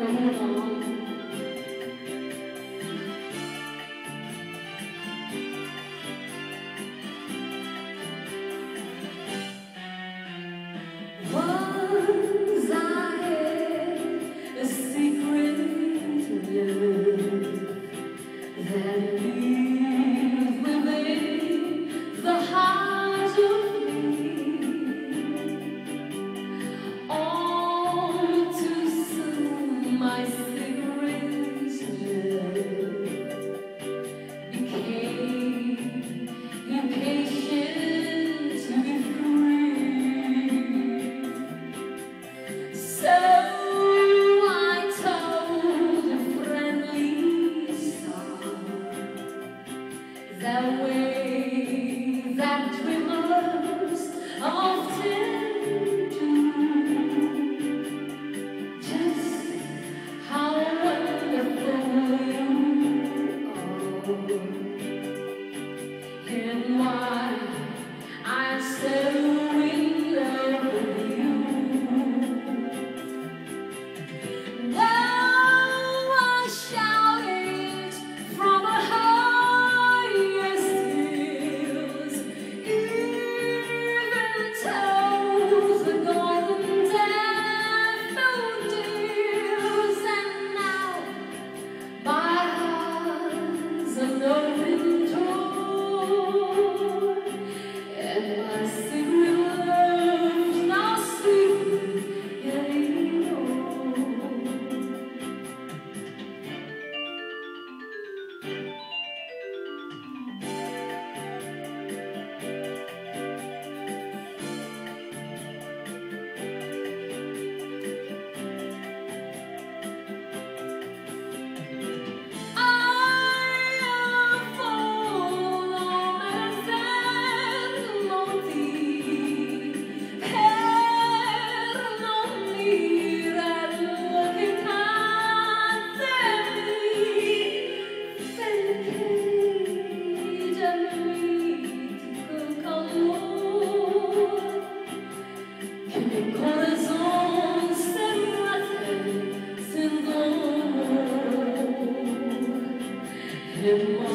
Once I had a secret love that lived within the heart of me. All too soon my cigarette love became impatient to be free. So I told a friendly song, that way that dreamers often do, just how wonderful you are, and why I'm so in love with you. Him